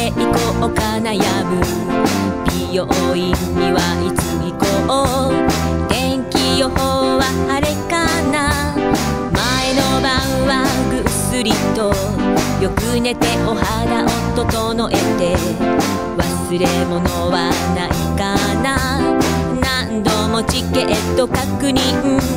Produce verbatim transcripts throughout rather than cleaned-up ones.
へ行こうか悩む。美容院にはいつ行こう。天気予報は晴れかな。前の晩はぐっすりとよく寝てお肌を整えて、忘れ物はないかな。何度もチケット確認。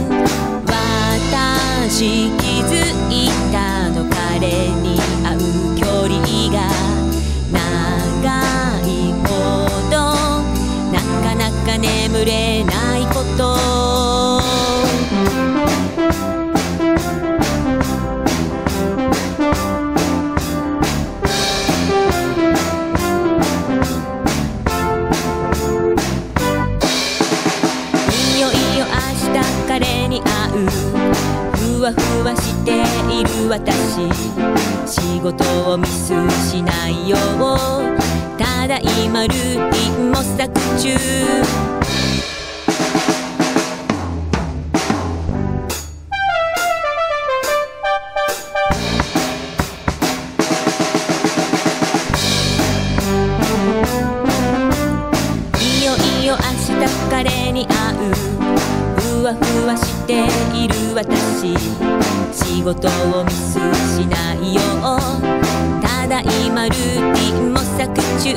私気づいたの、彼に会う距離が長いほどなかなか眠れないこと。いよいよ明日彼に会う。ふわふわしている私、仕事をミスしないようただいまルーティン模索中。いよいよ明日彼に会う。ふわふわしている私、仕事をミスしないようただいまルーティン模索中。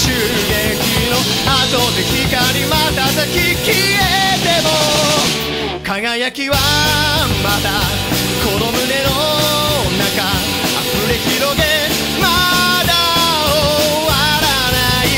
襲撃の後で光瞬き消えても輝きはまだこの胸の中溢れ広げまだ終わらない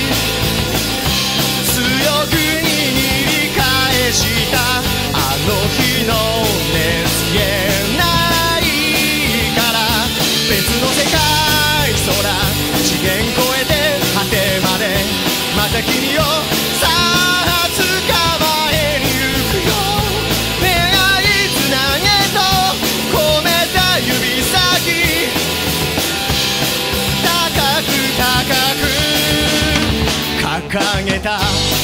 強く握り返したあの日の熱消えないから別の世界空次元超えて果てまでまた君をさあ捕まえに行くよ願いつなげと込めた指先高く高く掲げた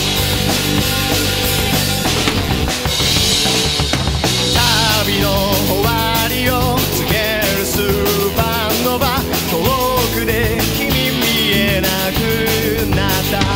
旅の終わりを告げるスーパーノヴァ遠くで君見えなくなった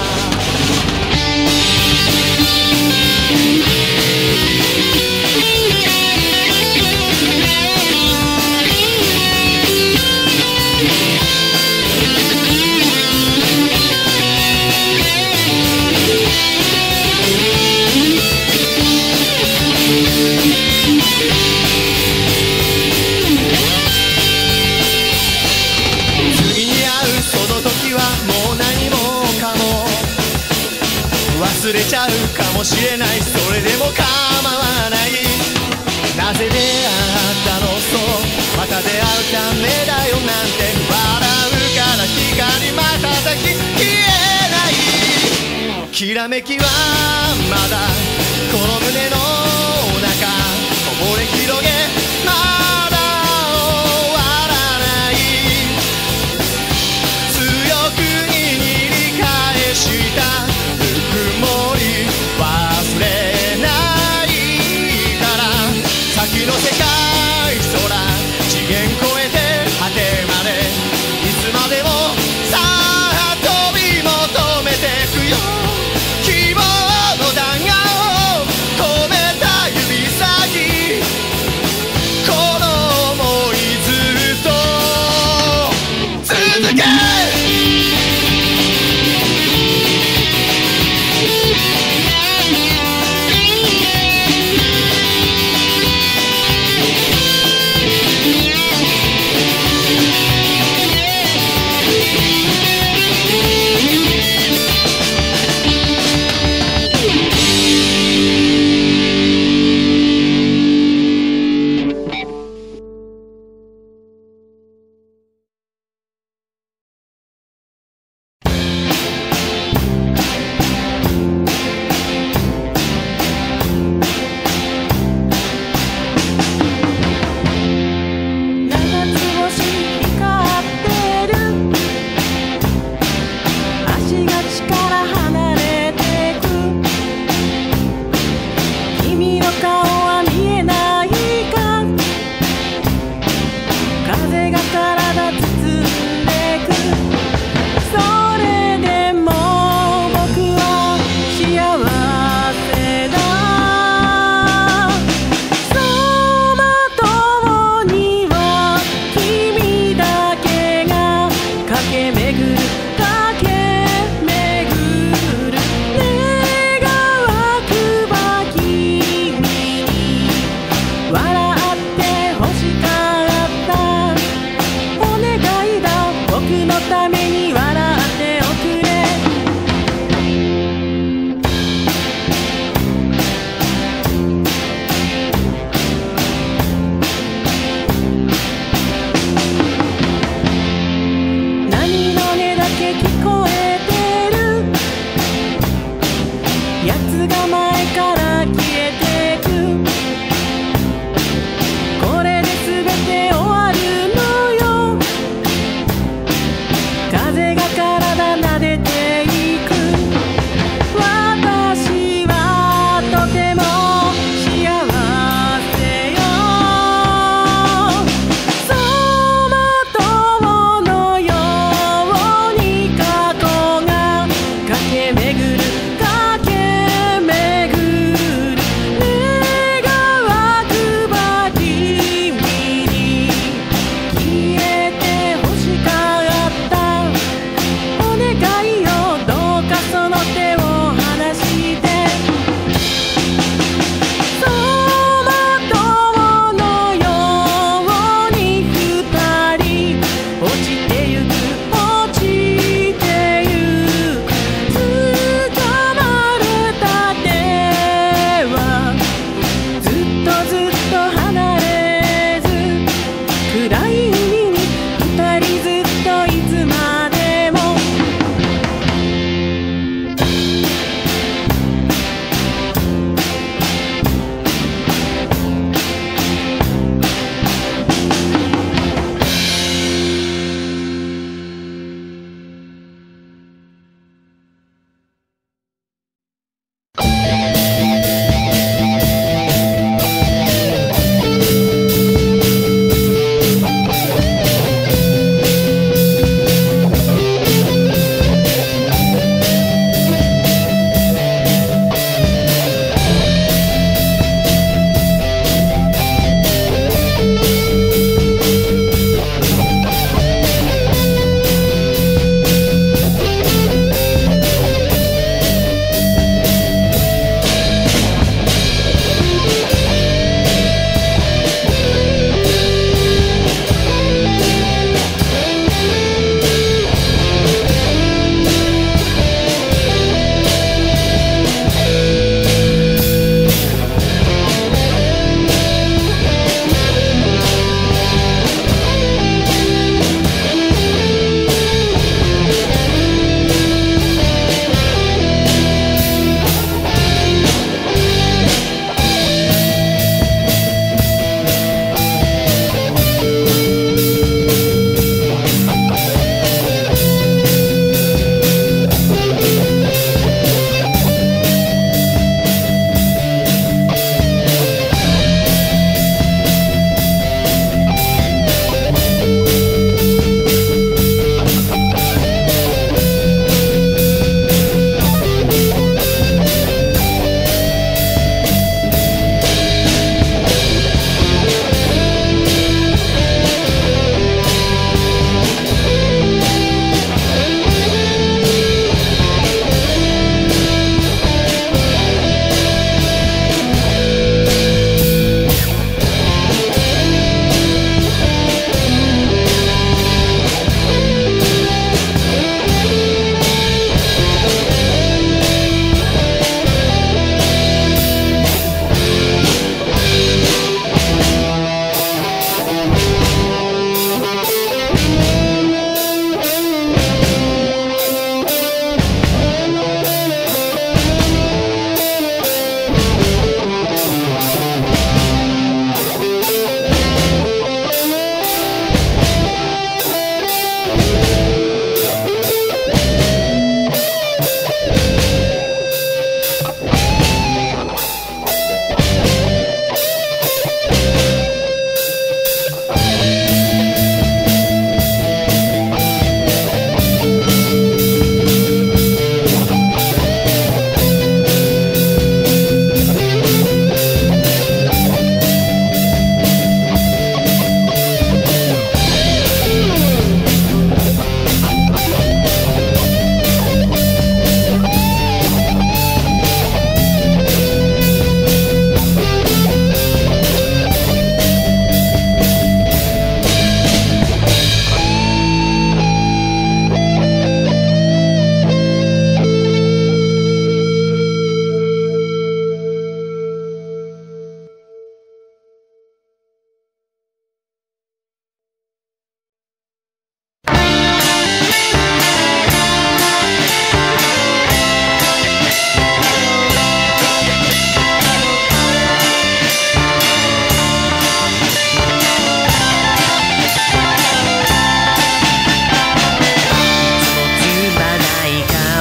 忘れちゃうかもしれないそれでも構わないなぜ出会ったのそうまた出会うためだよなんて笑うから光瞬き消えないきらめきはまだこの胸の中こぼれ広げまだ終わらない強く握り返した忘れないから先の世界空次元超えて果てまでいつまでもさあ飛び求めてくよ希望の弾丸を込めた指先この想いずっと続け駆け巡る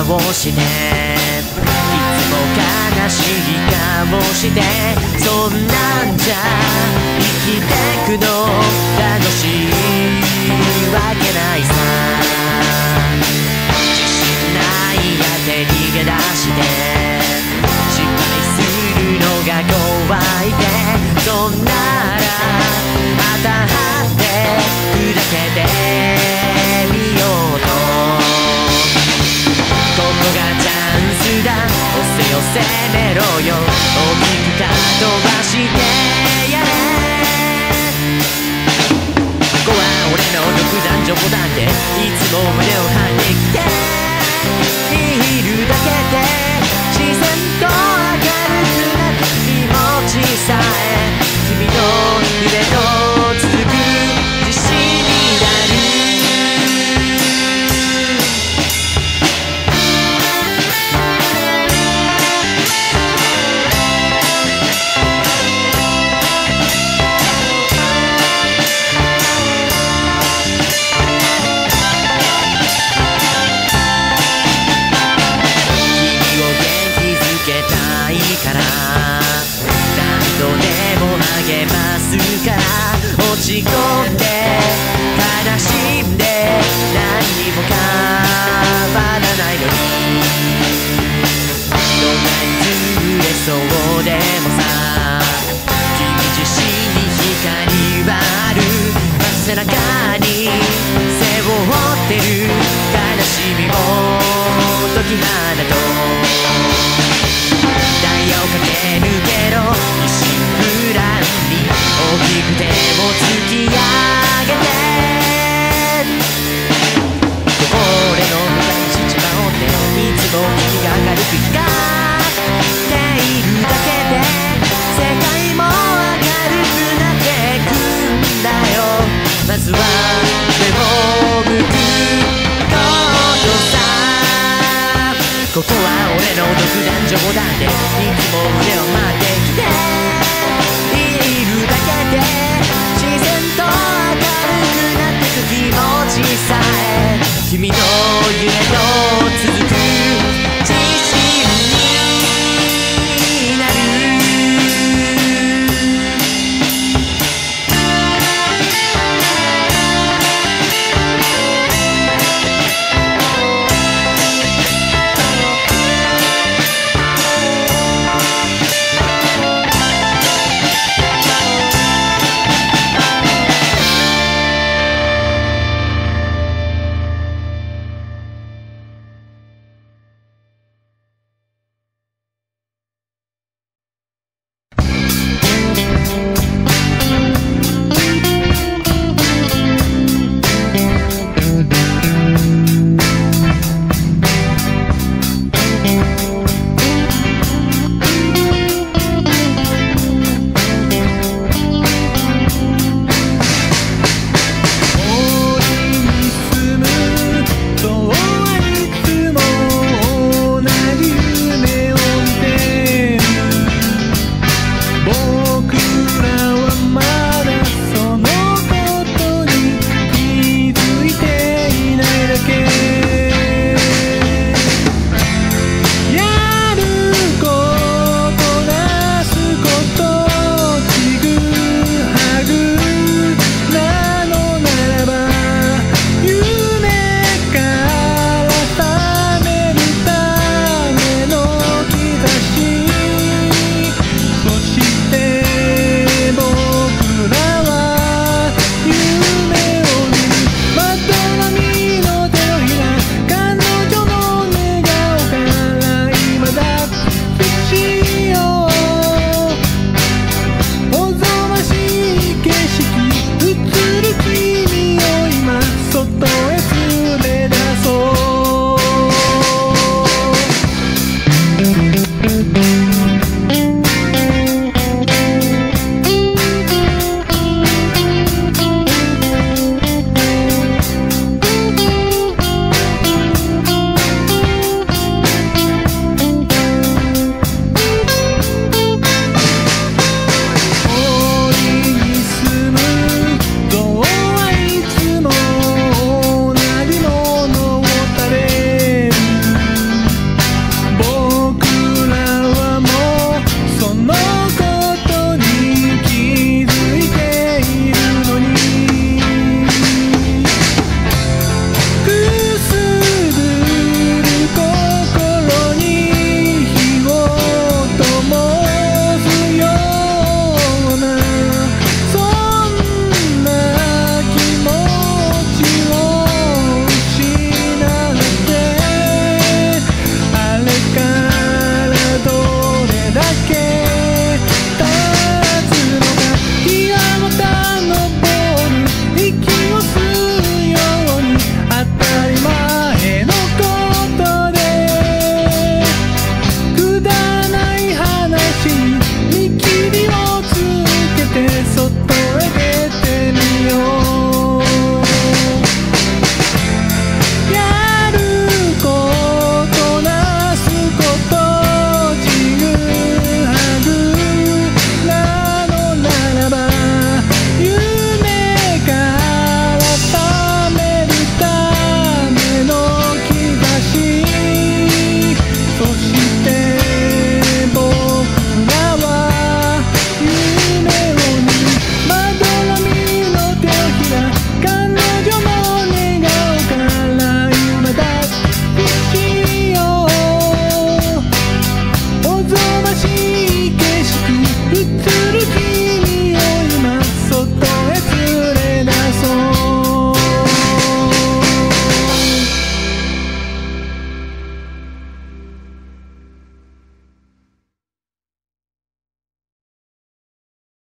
顔して、いつも悲しい顔して、そんなんじゃ生きてくの楽しいわけないさ。自信ないやって逃げ出して失敗するのが怖いで、そんなら旗張って砕けてみようと。ここがチャンスだ、押せよ攻めろよ、大きくか飛ばしてやれ。ここは俺の独壇場ボタンで、いつも胸を張ってきているだけで、自然と明るくなった気持ちさえ、君の夢と続く自信になる。落ち込んで悲しんで何にも変わらないのに、どんなにずれそうでもさ、君自身に光はある。背中に背負ってる悲しみを解き放とう。ダイヤを駆け抜けろ一心不乱に、大きくても突き上げて。俺の向かいしちまおうって、いつも君が明るく光っているだけで、世界も明るくなってくんだよ。まずは目を向くことさ。ここは俺の独壇場だって、いつも腕を回ってきているだけで、自然と明るくなってく気持ちさえ、君の夢と続く